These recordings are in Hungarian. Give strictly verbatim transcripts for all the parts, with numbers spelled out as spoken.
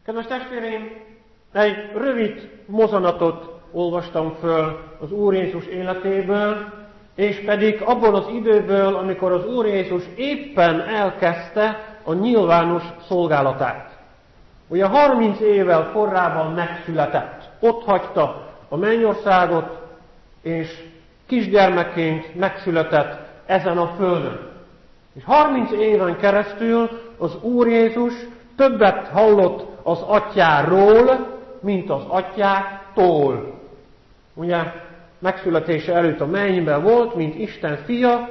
Kedves testvéreim, egy rövid mozanatot olvastam föl az Úr Jézus életéből, és pedig abból az időből, amikor az Úr Jézus éppen elkezdte a nyilvános szolgálatát. Ugye harminc évvel korábban megszületett, ott hagyta a mennyországot, és kisgyermekként megszületett ezen a földön. És harminc éven keresztül az Úr Jézus többet hallott az atyáról, mint az atyától. Ugye megszületése előtt a mennyben volt, mint Isten fia,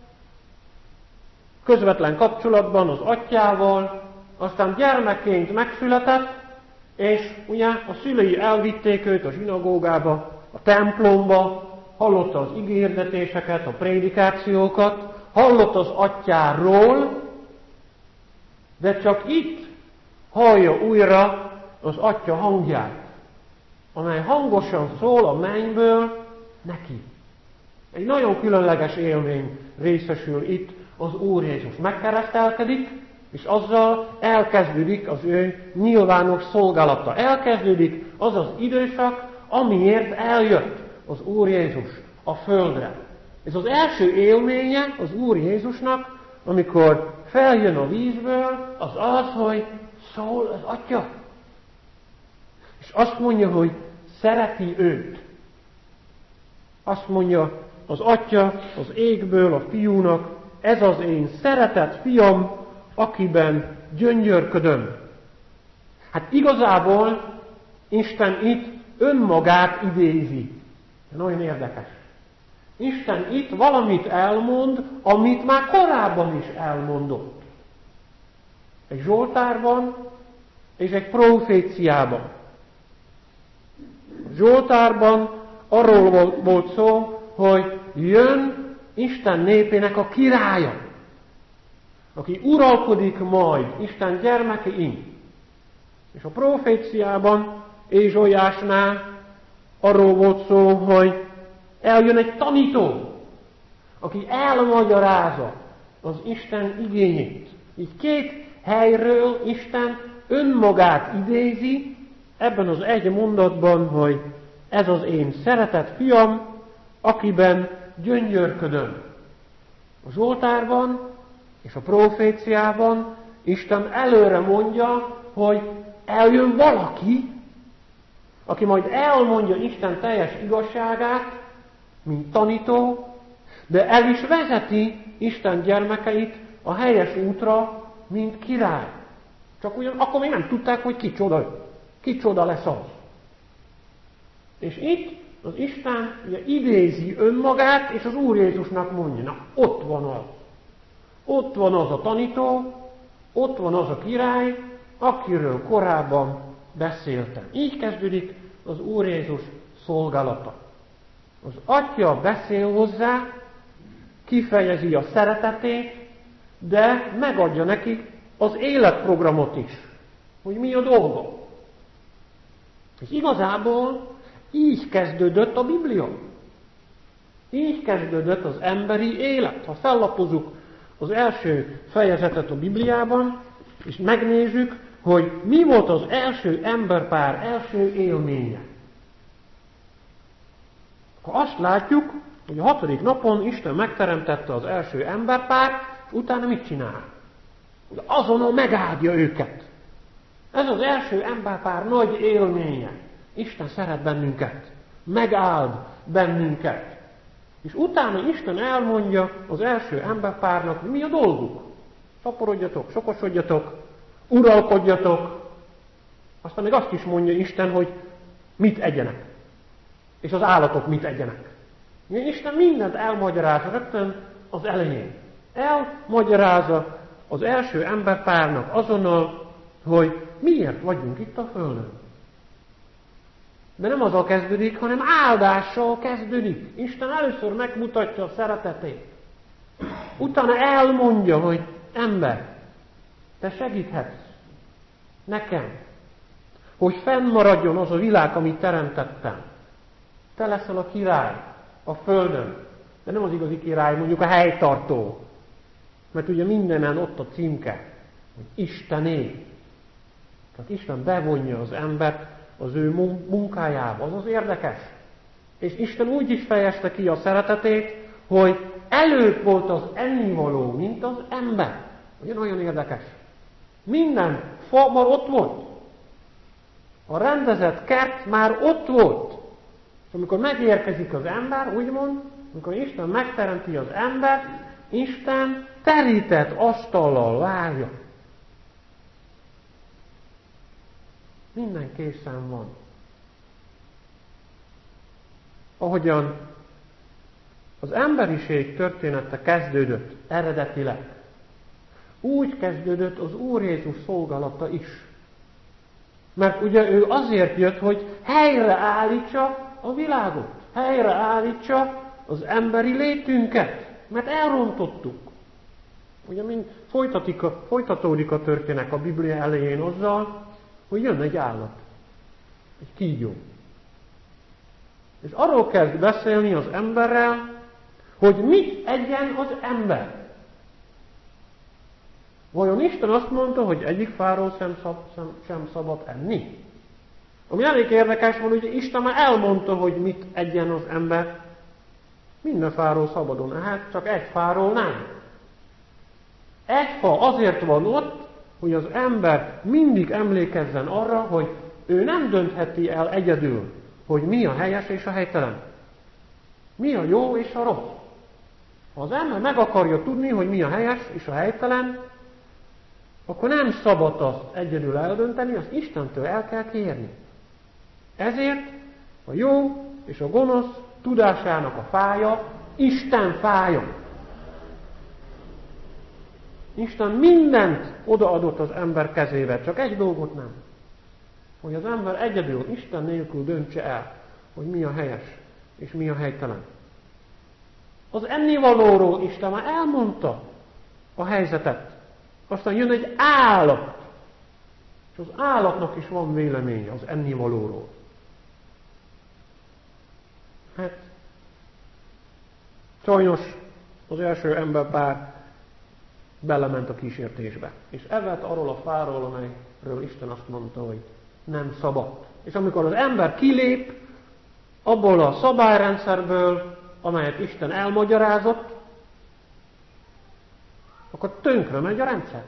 közvetlen kapcsolatban az atyával, aztán gyermekként megszületett, és ugye a szülei elvitték őt a zsinagógába, a templomba, hallotta az ígérdetéseket, a prédikációkat, hallott az atyáról, de csak itt hallja újra az atya hangját, amely hangosan szól a mennyből neki. Egy nagyon különleges élmény részesül itt az Úr Jézus. Megkeresztelkedik, és azzal elkezdődik az ő nyilvános szolgálata. Elkezdődik az az időszak, amiért eljött az Úr Jézus a földre. Ez az első élménye az Úr Jézusnak, amikor feljön a vízből, az az, hogy szól az Atya. És azt mondja, hogy szereti őt. Azt mondja az Atya az égből a fiúnak, ez az én szeretett fiam, akiben gyöngyörködöm. Hát igazából Isten itt önmagát idézi. Nagyon érdekes. Isten itt valamit elmond, amit már korábban is elmondott. Egy Zsoltárban és egy proféciában. A Zsoltárban arról volt szó, hogy jön Isten népének a királya, aki uralkodik majd Isten gyermekein. És a proféciában, Ézsaiásnál arról volt szó, hogy eljön egy tanító, aki elmagyarázza az Isten igényét. Így két helyről Isten önmagát idézi ebben az egy mondatban, hogy ez az én szeretett fiam, akiben gyöngyörködöm. A Zsoltárban és a proféciában Isten előre mondja, hogy eljön valaki, aki majd elmondja Isten teljes igazságát, mint tanító, de el is vezeti Isten gyermekeit a helyes útra, mint király. Csak ugyan akkor még nem tudták, hogy kicsoda, kicsoda lesz az. És itt az Isten ugye idézi önmagát, és az Úr Jézusnak mondja, na ott van az. Ott van az a tanító, ott van az a király, akiről korábban beszéltem. Így kezdődik az Úr Jézus szolgálata. Az Atya beszél hozzá, kifejezi a szeretetét, de megadja neki az életprogramot is, hogy mi a dolga. És igazából így kezdődött a Biblia. Így kezdődött az emberi élet. Ha fellapozzuk az első fejezetet a Bibliában, és megnézzük, hogy mi volt az első emberpár első élménye. Akkor azt látjuk, hogy a hatodik napon Isten megteremtette az első emberpárt, és utána mit csinál? Azonnal megáldja őket. Ez az első emberpár nagy élménye. Isten szeret bennünket, megáld bennünket. És utána Isten elmondja az első emberpárnak, hogy mi a dolguk. Szaporodjatok, sokosodjatok, uralkodjatok. Aztán még azt is mondja Isten, hogy mit egyenek. És az állatok mit egyenek. Isten mindent elmagyarázza rögtön az elején. Elmagyarázza az első emberpárnak azonnal, hogy miért vagyunk itt a Földön. De nem azzal kezdődik, hanem áldással kezdődik. Isten először megmutatja a szeretetét. Utána elmondja, hogy ember, te segíthetsz nekem, hogy fennmaradjon az a világ, amit teremtettem. Te leszel a király a Földön. De nem az igazi király, mondjuk a helytartó. Mert ugye mindenen ott a címke, hogy Istené. Tehát Isten bevonja az embert az ő munkájába, az az érdekes. És Isten úgy is fejezte ki a szeretetét, hogy előbb volt az ennivaló, mint az ember. Ugye nagyon érdekes. Minden fa már ott volt. A rendezett kert már ott volt. És amikor megérkezik az ember, úgymond, amikor Isten megteremti az embert, Isten terített asztallal várja. Minden készen van. Ahogyan az emberiség története kezdődött eredetileg, úgy kezdődött az Úr Jézus szolgálata is. Mert ugye ő azért jött, hogy helyreállítsa a világot, helyreállítsa az emberi létünket, mert elrontottuk. Ugye mind folytatódik a történet a Biblia elején azzal, hogy jön egy állat, egy kígyó. És arról kezd beszélni az emberrel, hogy mit egyen az ember. Vajon Isten azt mondta, hogy egyik fáról sem, szab, sem, sem szabad enni? Ami elég érdekes van, hogy Isten már elmondta, hogy mit egyen az ember. Minden fáról szabadon ehet, csak egy fáról nem. Egy fa azért van ott, hogy az ember mindig emlékezzen arra, hogy ő nem döntheti el egyedül, hogy mi a helyes és a helytelen. Mi a jó és a rossz. Ha az ember meg akarja tudni, hogy mi a helyes és a helytelen, akkor nem szabad azt egyedül eldönteni, azt Istentől el kell kérni. Ezért a jó és a gonosz tudásának a fája Isten fája. Isten mindent odaadott az ember kezébe, csak egy dolgot nem. Hogy az ember egyedül, Isten nélkül döntse el, hogy mi a helyes és mi a helytelen. Az ennivalóról Isten már elmondta a helyzetet. Aztán jön egy állat. És az állatnak is van véleménye az ennivalóról. Hát, sajnos az első emberpár belement a kísértésbe. És evett arról a fáról, amelyről Isten azt mondta, hogy nem szabad. És amikor az ember kilép abból a szabályrendszerből, amelyet Isten elmagyarázott, akkor tönkre megy a rendszer.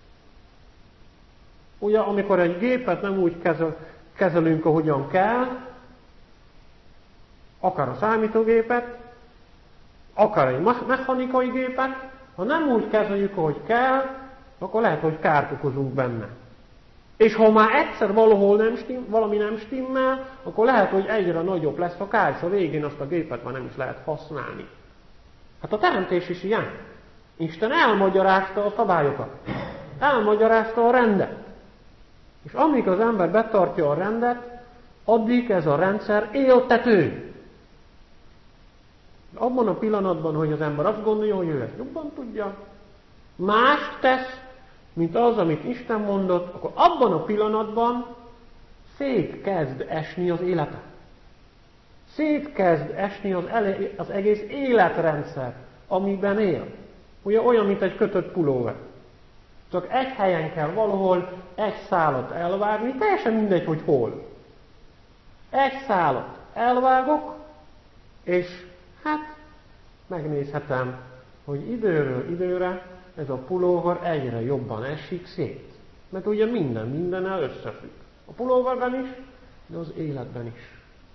Ugye, amikor egy gépet nem úgy kezel, kezelünk, ahogyan kell, akár a számítógépet, akár egy mechanikai gépet, ha nem úgy kezeljük, ahogy kell, akkor lehet, hogy kárt okozunk benne. És ha már egyszer valahol nem stimm, valami nem stimmel, akkor lehet, hogy egyre nagyobb lesz a kár, és a végén azt a gépet már nem is lehet használni. Hát a teremtés is ilyen. Isten elmagyarázta a szabályokat. Elmagyarázta a rendet. És amíg az ember betartja a rendet, addig ez a rendszer éltető. Abban a pillanatban, hogy az ember azt gondolja, hogy ő ezt jobban tudja, mást tesz, mint az, amit Isten mondott, akkor abban a pillanatban szét kezd esni az élete. Szét kezd esni az, ele- az egész életrendszer, amiben él. Ugye olyan, mint egy kötött pulóver. Csak egy helyen kell valahol egy szálat elvágni, teljesen mindegy, hogy hol. Egy szálat elvágok, és hát megnézhetem, hogy időről időre ez a pulóver egyre jobban esik szét. Mert ugye minden mindennel összefügg. A pulóverben is, de az életben is.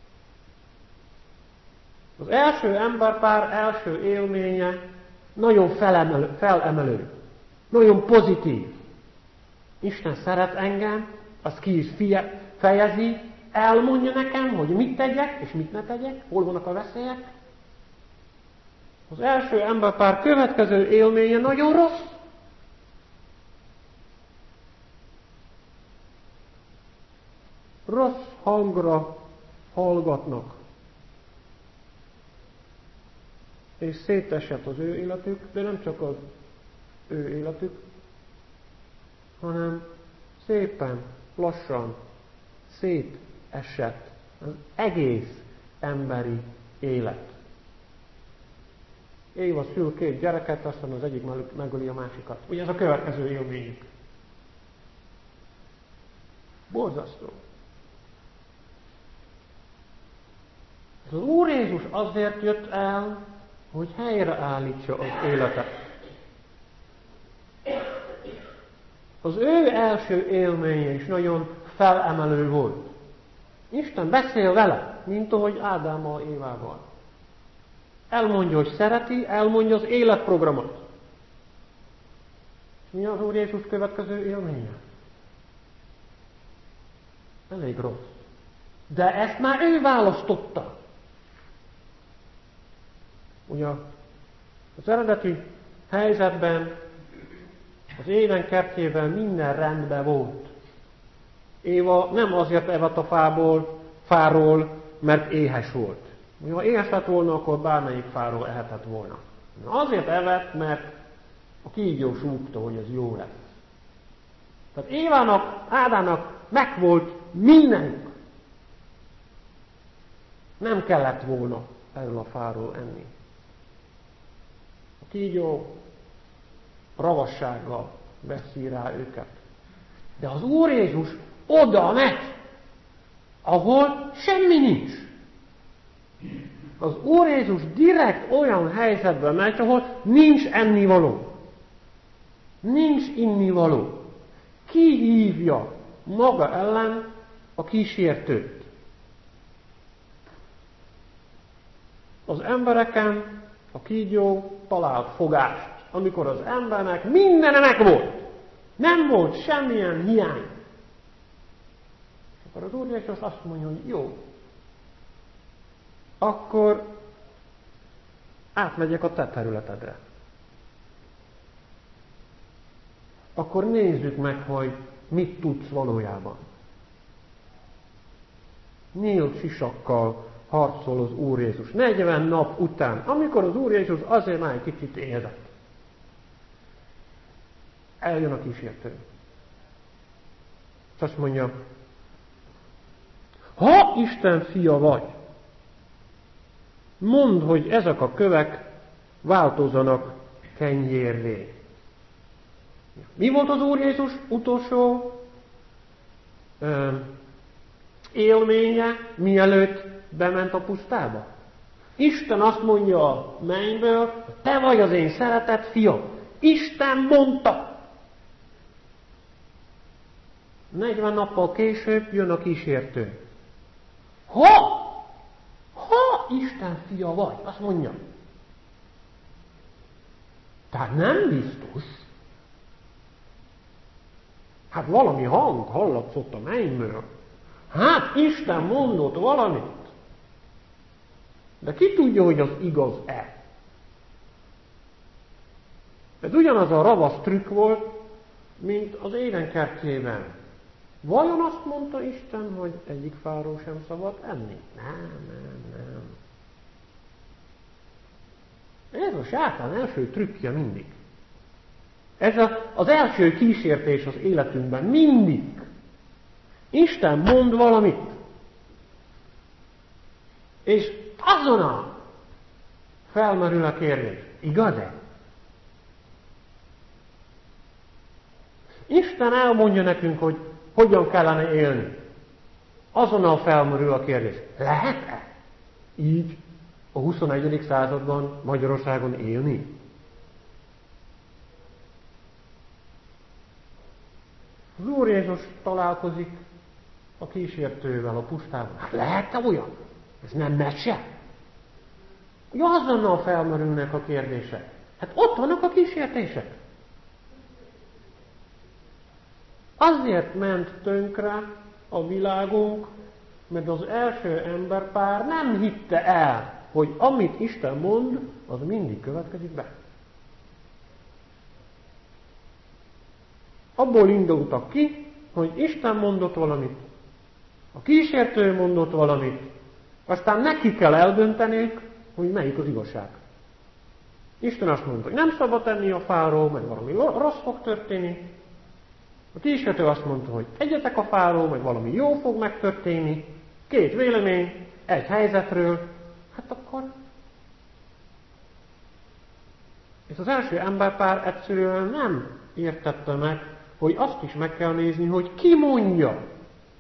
Az első emberpár első élménye nagyon felemelő, felemelő, nagyon pozitív. Isten szeret engem, azt ki is fie, fejezi, elmondja nekem, hogy mit tegyek, és mit ne tegyek, hol vannak a veszélyek. Az első emberpár következő élménye nagyon rossz. Rossz hangra hallgatnak. És szétesett az ő életük, de nem csak az ő életük, hanem szépen, lassan szétesett az egész emberi élet. Éva szül két gyereket, aztán az egyik megöli a másikat. Ugye ez a következő élményük. Borzasztó. Az Úr Jézus azért jött el, hogy helyreállítsa az életet. Az ő első élménye is nagyon felemelő volt. Isten beszél vele, mint ahogy Ádámmal, Évával. Elmondja, hogy szereti, elmondja az életprogramot. Mi az Úr Jézus következő élménye? Elég rossz. De ezt már ő választotta. Ugye az eredeti helyzetben, az Éden kertjében minden rendben volt. Éva nem azért evett a fából, fáról, mert éhes volt. Ha éhes lett volna, akkor bármelyik fáról ehetett volna. Azért evett, mert a kígyó súgta, hogy ez jó lesz. Tehát Évának, Ádámnak megvolt mindenük. Nem kellett volna erről a fáról enni. A kígyó ravassággal veszi rá őket. De az Úr Jézus oda megy, ahol semmi nincs. Az Úr Jézus direkt olyan helyzetbe megy, ahol nincs ennivaló. Nincs innivaló. Ki hívja maga ellen a kísértőt? Az embereken a kígyó talált fogást, amikor az embernek mindene megvolt. Nem volt semmilyen hiány. És akkor az Úr Jézus azt mondja, hogy jó, akkor átmegyek a te területedre. Akkor nézzük meg, hogy mit tudsz valójában. Nyílt sisakkal harcol az Úr Jézus negyven nap után, amikor az Úr Jézus azért már egy kicsit éhezett. Eljön a kísértő. És azt mondja, ha Isten fia vagy, mondd, hogy ezek a kövek változzanak kenyérré. Mi volt az Úr Jézus utolsó ö, élménye, mielőtt bement a pusztába? Isten azt mondja a mennyből, te vagy az én szeretett fiam. Isten mondta. negyven nappal később jön a kísértő. Ha, ha Isten fia vagy, azt mondja. Tehát nem biztos. Hát valami hang hallatszott a mennyből. Hát Isten mondott valamit. De ki tudja, hogy az igaz-e? Ez ugyanaz a ravasz trükk volt, mint az Éden kertjében. Vajon azt mondta Isten, hogy egyik fáról sem szabad enni? Nem, nem, nem. Ez a sátán első trükkje mindig. Ez a, az első kísértés az életünkben mindig. Isten mond valamit. És azonnal felmerül a kérdés. Igaz-e? Isten elmondja nekünk, hogy hogyan kellene élni. Azonnal felmerül a kérdés. Lehet-e így a huszonegyedik században Magyarországon élni? Az Úr Jézus találkozik a kísértővel a pusztában. Hát lehet-e olyan? Ez nem mese? Hogy azonnal felmerülnek a kérdések. Hát ott vannak a kísértések. Azért ment tönkre a világunk, mert az első emberpár nem hitte el, hogy amit Isten mond, az mindig következik be. Abból indultak ki, hogy Isten mondott valamit, a kísértő mondott valamit, aztán neki kell eldönteniük, hogy melyik az igazság. Isten azt mondta, hogy nem szabad enni a fáról, mert valami rossz fog történni. A kísértő azt mondta, hogy egyetek a fáról, vagy valami jó fog megtörténni. Két vélemény, egy helyzetről. Hát akkor... És az első emberpár egyszerűen nem értette meg, hogy azt is meg kell nézni, hogy ki mondja,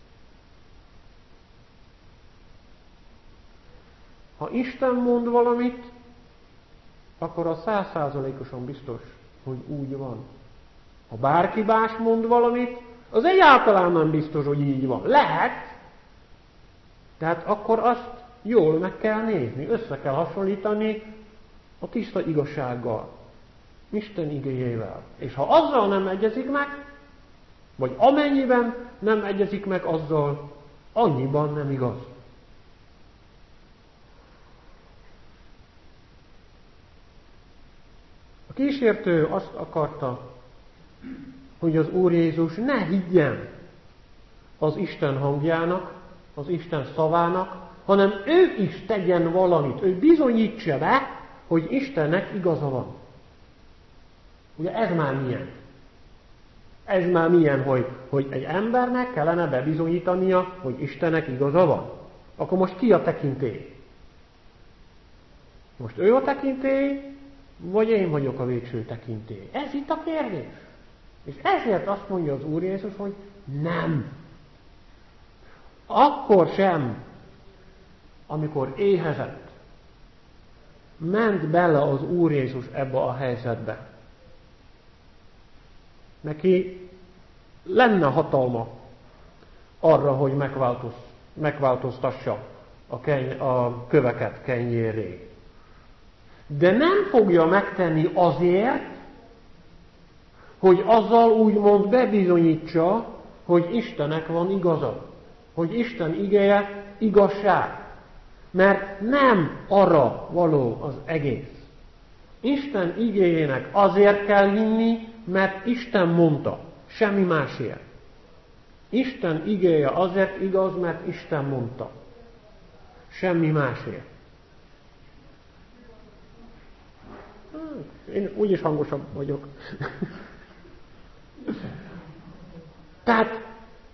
Ha Isten mond valamit, akkor az száz százalékosan biztos, hogy úgy van. Ha bárki más mond valamit, az egyáltalán nem biztos, hogy így van. Lehet, tehát akkor azt jól meg kell nézni, össze kell hasonlítani a tiszta igazsággal, Isten igéjével. És ha azzal nem egyezik meg, vagy amennyiben nem egyezik meg azzal, annyiban nem igaz. A kísértő azt akarta, hogy az Úr Jézus ne higgyen az Isten hangjának, az Isten szavának, hanem ő is tegyen valamit, ő bizonyítsa be, hogy Istennek igaza van. Ugye ez már milyen? Ez már milyen, hogy, hogy egy embernek kellene bebizonyítania, hogy Istennek igaza van. Akkor most ki a tekintély? Most ő a tekintély, vagy én vagyok a végső tekintély? Ez itt a kérdés. És ezért azt mondja az Úr Jézus, hogy nem. Akkor sem, amikor éhezett, ment bele az Úr Jézus ebbe a helyzetbe. Neki lenne hatalma arra, hogy megváltoz, megváltoztassa a, keny, a köveket kenyérré. De nem fogja megtenni azért, hogy azzal úgymond bebizonyítsa, hogy Istennek van igaza. Hogy Isten igéje igazság. Mert nem arra való az egész. Isten igéjének azért kell hinni, mert Isten mondta. Semmi másért. Isten igéje azért igaz, mert Isten mondta. Semmi másért. Én úgyis hangosabb vagyok. Tehát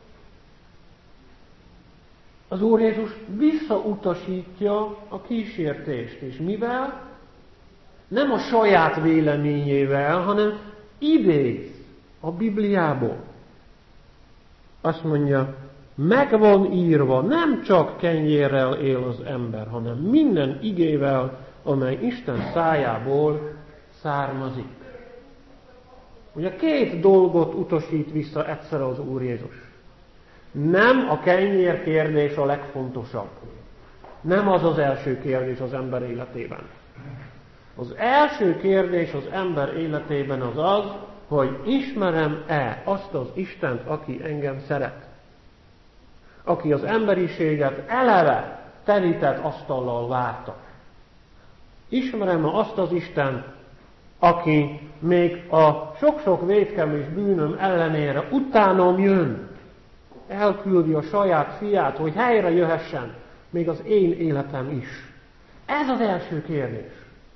az Úr Jézus visszautasítja a kísértést. És mivel? Nem a saját véleményével, hanem idéz a Bibliából. Azt mondja, meg van írva, nem csak kenyérrel él az ember, hanem minden igével, amely Isten szájából származik. Ugye két dolgot utasít vissza egyszer az Úr Jézus. Nem a kenyér kérdés a legfontosabb. Nem az az első kérdés az ember életében. Az első kérdés az ember életében az az, hogy ismerem-e azt az Istent, aki engem szeret. Aki az emberiséget eleve terített asztallal várta. Ismerem-e azt az Istent, aki még a sok-sok vétkem és bűnöm ellenére utánam jön, elküldi a saját fiát, hogy helyre jöhessen, még az én életem is. Ez az első kérdés.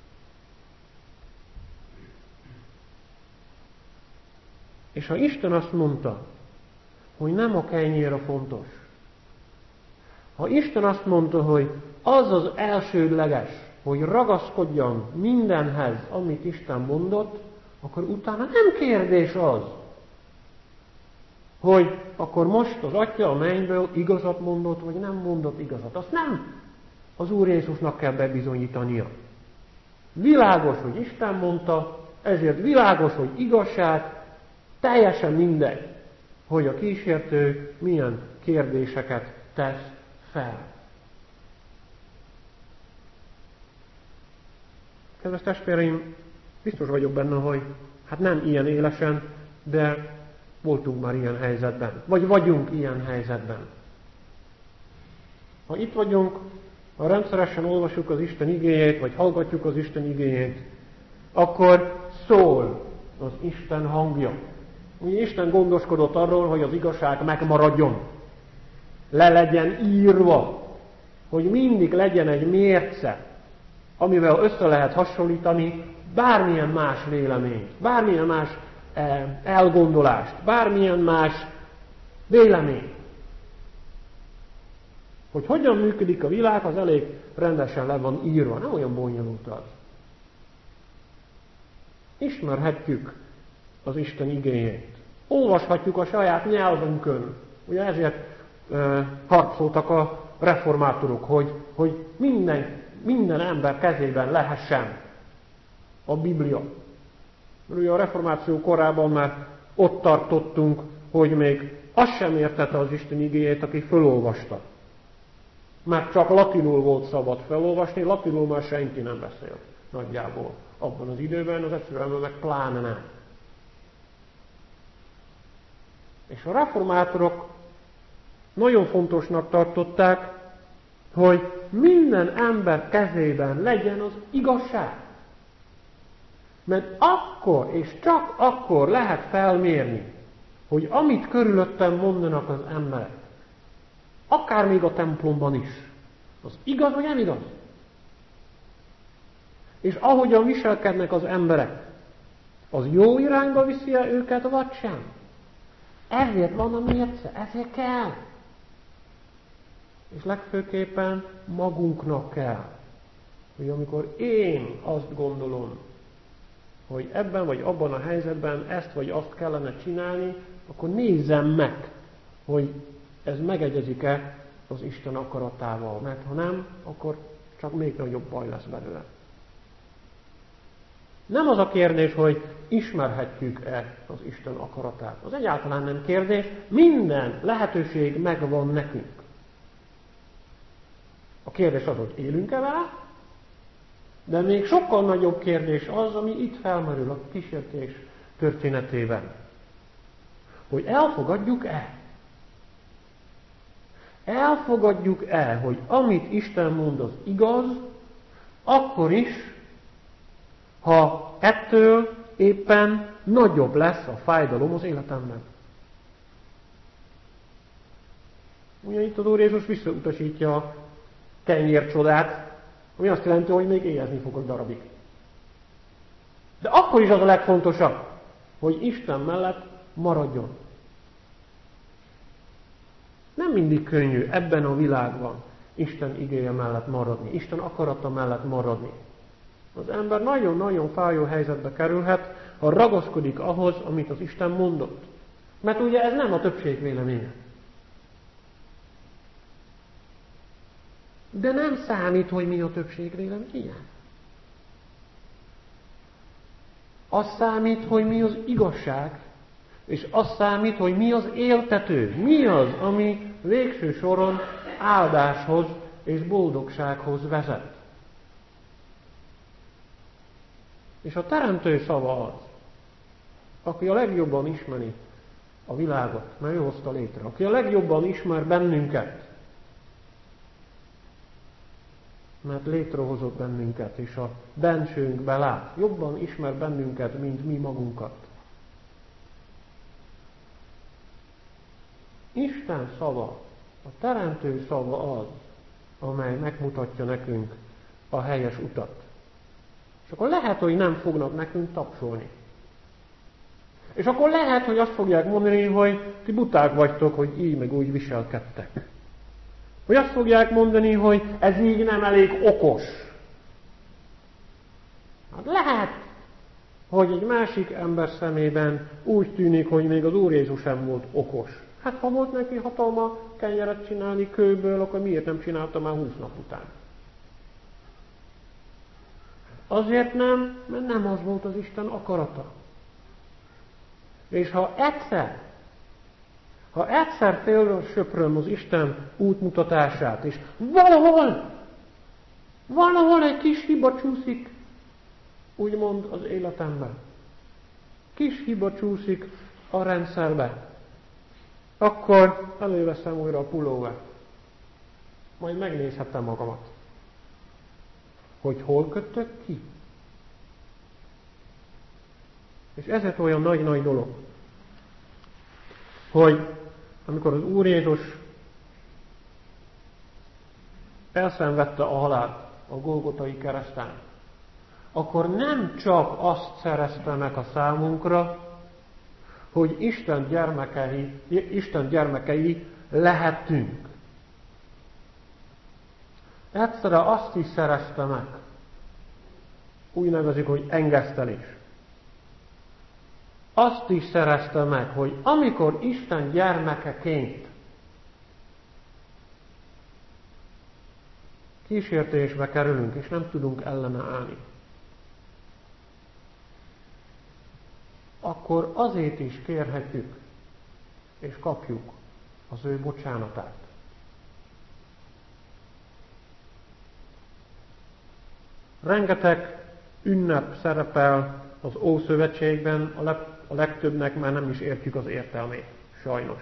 És ha Isten azt mondta, hogy nem a kenyér a fontos, ha Isten azt mondta, hogy az az elsődleges, hogy ragaszkodjon mindenhez, amit Isten mondott, akkor utána nem kérdés az, hogy akkor most az Atya a mennyből igazat mondott, vagy nem mondott igazat. Azt nem az Úr Jézusnak kell bebizonyítania. Világos, hogy Isten mondta, ezért világos, hogy igazság, teljesen mindegy, hogy a kísértő milyen kérdéseket tesz fel. Kedves testvéreim, biztos vagyok benne, hogy hát nem ilyen élesen, de voltunk már ilyen helyzetben, vagy vagyunk ilyen helyzetben. Ha itt vagyunk, ha rendszeresen olvasjuk az Isten igéjét, vagy hallgatjuk az Isten igéjét, akkor szól az Isten hangja. Ugye Isten gondoskodott arról, hogy az igazság megmaradjon. Le legyen írva, hogy mindig legyen egy mérce, amivel össze lehet hasonlítani bármilyen más véleményt, bármilyen más elgondolást, bármilyen más véleményt. Hogy hogyan működik a világ, az elég rendesen le van írva, nem olyan bonyolult az. Ismerhetjük az Isten igéjét. Olvashatjuk a saját nyelvünkön. Ugye ezért e, harcoltak a reformátorok, hogy, hogy minden minden ember kezében lehessen a Biblia. Ugye a reformáció korában már ott tartottunk, hogy még azt sem értette az Isten igéjét, aki felolvasta. Mert csak latinul volt szabad felolvasni, latinul már senki nem beszélt nagyjából abban az időben, az egyszerűen meg pláne nem. És a reformátorok nagyon fontosnak tartották, hogy minden ember kezében legyen az igazság. Mert akkor és csak akkor lehet felmérni, hogy amit körülöttem mondanak az emberek, akár még a templomban is, az igaz vagy nem igaz? És ahogyan viselkednek az emberek, az jó irányba viszi-e őket, vagy sem? Ezért van a mérce, ezért kell. És legfőképpen magunknak kell, hogy amikor én azt gondolom, hogy ebben vagy abban a helyzetben ezt vagy azt kellene csinálni, akkor nézzem meg, hogy ez megegyezik-e az Isten akaratával. Mert ha nem, akkor csak még nagyobb baj lesz belőle. Nem az a kérdés, hogy ismerhetjük-e az Isten akaratát. Az egyáltalán nem kérdés, minden lehetőség megvan nekünk. A kérdés az, hogy élünk-e vele, de még sokkal nagyobb kérdés az, ami itt felmerül a kísértés történetében. Hogy elfogadjuk-e? Elfogadjuk-e, hogy amit Isten mond az igaz, akkor is, ha ettől éppen nagyobb lesz a fájdalom az életemben. Ugye itt az Úr Jézus visszautasítja a kenyércsodát, ami azt jelenti, hogy még éhezni fog egy darabig. De akkor is az a legfontosabb, hogy Isten mellett maradjon. Nem mindig könnyű ebben a világban Isten igéje mellett maradni, Isten akarata mellett maradni. Az ember nagyon-nagyon fájó helyzetbe kerülhet, ha ragaszkodik ahhoz, amit az Isten mondott. Mert ugye ez nem a többség véleménye. De nem számít, hogy mi a többség véleménye. Az számít, hogy mi az igazság, és az számít, hogy mi az éltető, mi az, ami végső soron áldáshoz és boldogsághoz vezet. És a teremtő szava az, aki a legjobban ismeri a világot, mert ő hozta létre, aki a legjobban ismer bennünket, mert létrehozott bennünket, és a bensőnkbe lát, jobban ismer bennünket, mint mi magunkat. Isten szava, a teremtő szava az, amely megmutatja nekünk a helyes utat. És akkor lehet, hogy nem fognak nekünk tapsolni. És akkor lehet, hogy azt fogják mondani, hogy ti buták vagytok, hogy így meg úgy viselkedtek. Hogy azt fogják mondani, hogy ez így nem elég okos. Hát lehet, hogy egy másik ember szemében úgy tűnik, hogy még az Úr Jézus sem volt okos. Hát ha volt neki hatalma kenyeret csinálni kőből, akkor miért nem csinálta már húsz nap után? Azért nem, mert nem az volt az Isten akarata. És ha egyszer, ha egyszer félről söpröm az Isten útmutatását, és valahol, valahol egy kis hiba csúszik, úgymond az életemben. Kis hiba csúszik a rendszerbe. Akkor előveszem újra a pulóvert. Majd megnézhetem magamat. Hogy hol kötök ki. És ezért olyan nagy-nagy dolog, hogy amikor az Úr Jézus elszenvedte a halált a Golgotai kereszten, akkor nem csak azt szerezte meg a számunkra, hogy Isten gyermekei, Isten gyermekei lehetünk. Egyszerre azt is szerezte meg, úgy nevezik, hogy engesztelés. Azt is szerezte meg, hogy amikor Isten gyermekeként kísértésbe kerülünk, és nem tudunk ellene állni, akkor azért is kérhetjük, és kapjuk az ő bocsánatát. Rengeteg ünnep szerepel az Ószövetségben, a legtöbbnek már nem is értjük az értelmét, sajnos.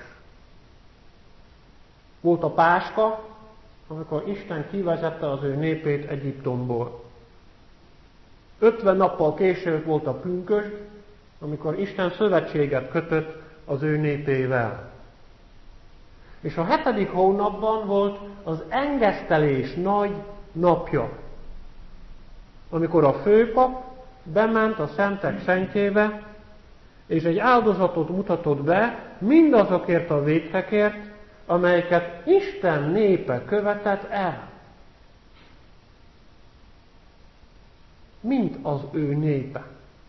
Volt a Páska, amikor Isten kivezette az ő népét Egyiptomból. ötven nappal később volt a pünkösd, amikor Isten szövetséget kötött az ő népével. És a hetedik hónapban volt az engesztelés nagy napja, amikor a főpap bement a szentek szentjébe, és egy áldozatot mutatott be mindazokért a vétkekért, amelyeket Isten népe követett el. Mint az ő népe.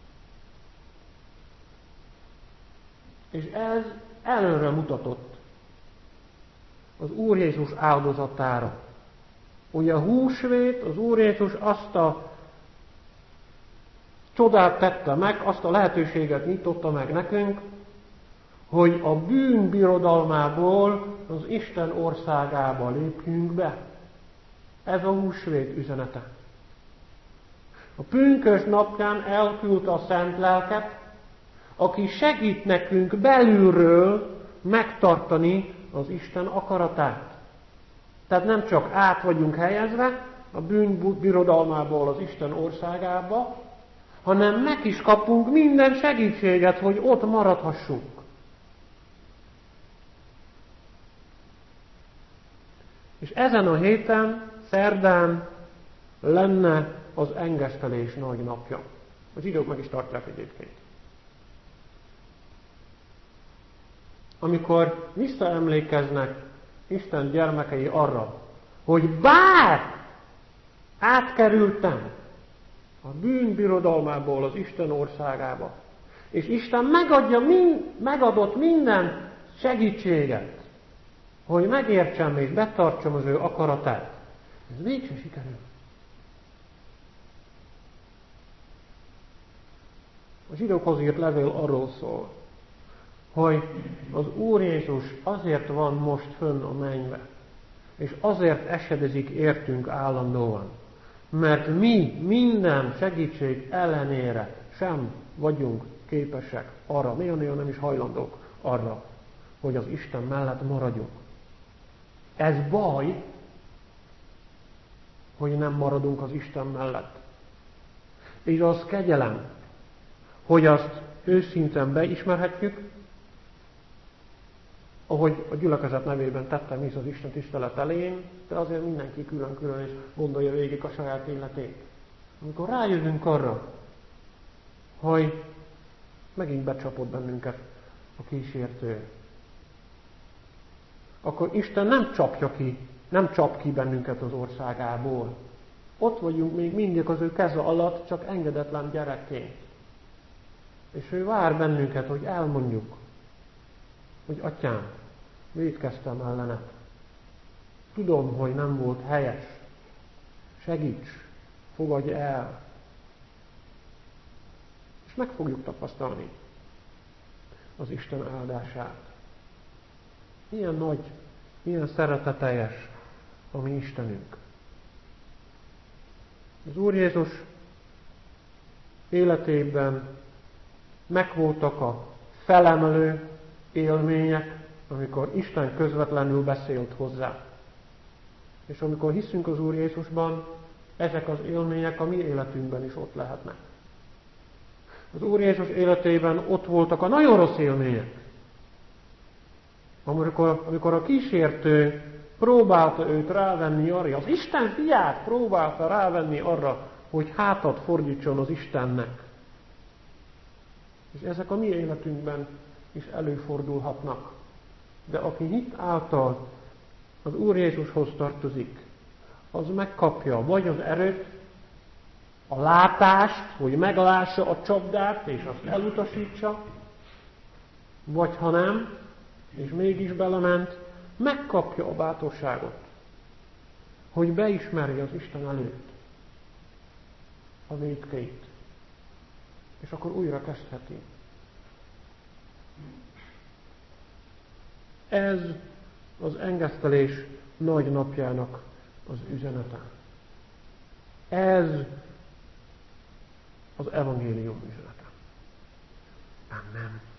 És ez előre mutatott az Úr Jézus áldozatára. Ugye a húsvét, az Úr Jézus azt a csodát tette meg, azt a lehetőséget nyitotta meg nekünk, hogy a bűn birodalmából az Isten országába lépjünk be. Ez a húsvét üzenete. A pünkösd napján elküldte a Szent Lelket, aki segít nekünk belülről megtartani az Isten akaratát. Tehát nem csak át vagyunk helyezve a bűn birodalmából az Isten országába, hanem meg is kapunk minden segítséget, hogy ott maradhassunk. És ezen a héten, szerdán lenne az engesztelés nagy napja. A zsidók meg is tartják egyébként. Amikor visszaemlékeznek Isten gyermekei arra, hogy bár átkerültem a bűn birodalmából az Isten országába, és Isten megadja, mind, megadott minden segítséget, hogy megértsem és betartsam az ő akaratát. Ez mégsem sikerül. A zsidókhoz írt levél arról szól, hogy az Úr Jézus azért van most fönn a mennybe, és azért esedezik értünk állandóan, mert mi minden segítség ellenére sem vagyunk képesek arra, néha-néha nem is hajlandók arra, hogy az Isten mellett maradjunk. Ez baj, hogy nem maradunk az Isten mellett. És az kegyelem, hogy azt őszintén beismerhetjük, ahogy a gyülekezet nevében tettem is az Isten tisztelet elején, de azért mindenki külön-külön is gondolja végig a saját életét. Amikor rájövünk arra, hogy megint becsapott bennünket a kísértő, akkor Isten nem csapja ki, nem csap ki bennünket az országából. Ott vagyunk még mindig az ő keze alatt, csak engedetlen gyerekként. És ő vár bennünket, hogy elmondjuk, hogy Atyám, vétkeztem ellened. Tudom, hogy nem volt helyes. Segíts, fogadj el. És meg fogjuk tapasztalni az Isten áldását. Milyen nagy, milyen szereteteljes a mi Istenünk. Az Úr Jézus életében megvoltak a felemelő élmények, amikor Isten közvetlenül beszélt hozzá. És amikor hiszünk az Úr Jézusban, ezek az élmények a mi életünkben is ott lehetnek. Az Úr Jézus életében ott voltak a nagyon rossz élmények. Amikor, amikor a kísértő próbálta őt rávenni arra, az Isten fiát próbálta rávenni arra, hogy hátat fordítson az Istennek. És ezek a mi életünkben is előfordulhatnak. De aki hit által az Úr Jézushoz tartozik, az megkapja vagy az erőt, a látást, hogy meglássa a csapdát, és azt elutasítsa, vagy ha nem, és mégis belement, megkapja a bátorságot, hogy beismerje az Isten előtt a vétkeit. És akkor újra kezdheti. Ez az engesztelés nagy napjának az üzenete. Ez az evangélium üzenete. Amen.